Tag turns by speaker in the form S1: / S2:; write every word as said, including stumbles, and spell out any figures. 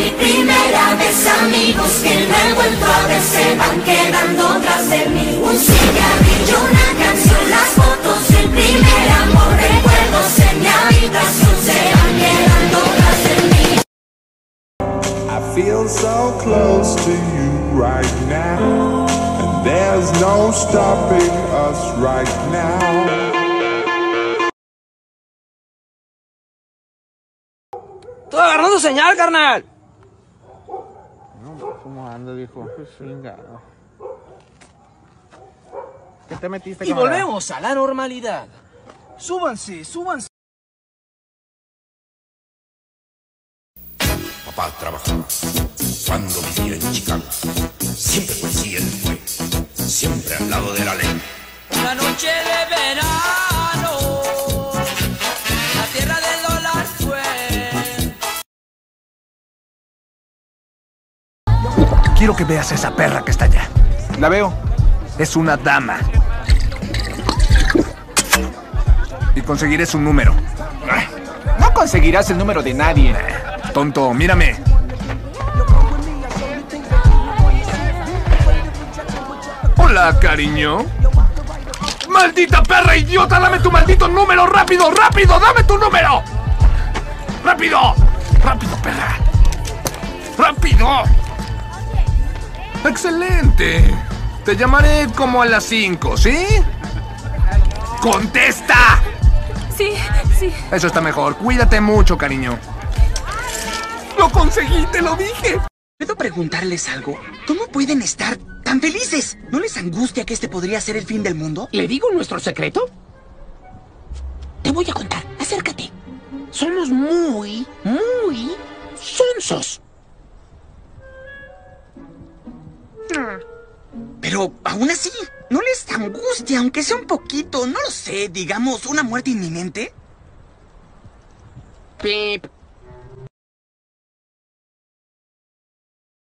S1: mi primera vez, amigos que no he vuelto a ver se van quedando tras de mí. Un cigarrillo, una canción, las fotos del primer amor, recuerdos en mi habitación se van quedando tras de mí.
S2: I feel so close to you right now, and there's no stopping us right now.
S3: Estoy agarrando señal, carnal.
S4: No, ¿cómo ando, viejo? Chingado. ¿Qué te metiste,
S3: Y
S4: camarada?
S3: volvemos a la normalidad. Súbanse, súbanse.
S5: Papá trabajaba cuando vivía en Chicago. Siempre policía él fue, siempre al lado de la ley.
S6: Una noche de verano, la tierra del dólar fue.
S7: Quiero que veas a esa perra que está allá.
S4: La veo.
S7: Es una dama. Y conseguiré su número.
S4: No conseguirás el número de nadie.
S7: Tonto, mírame. Hola, cariño. ¡Maldita perra idiota! ¡Dame tu maldito número! ¡Rápido, rápido! ¡Dame tu número! ¡Rápido! ¡Rápido, perra! ¡Rápido! ¡Excelente! Te llamaré como a las cinco, ¿sí? ¡Contesta!
S8: Sí, sí.
S7: Eso está mejor. Cuídate mucho, cariño. ¡Lo conseguí! ¡Te lo dije!
S9: ¿Puedo preguntarles algo? ¿Cómo pueden estar tan felices? ¿No les angustia que este podría ser el fin del mundo?
S10: ¿Le digo nuestro secreto? Te voy a contar. Acércate. Somos muy, muy sonsos.
S9: Pero aún así, ¿no les angustia, aunque sea un poquito, no lo sé, digamos, una muerte inminente?
S10: Pip.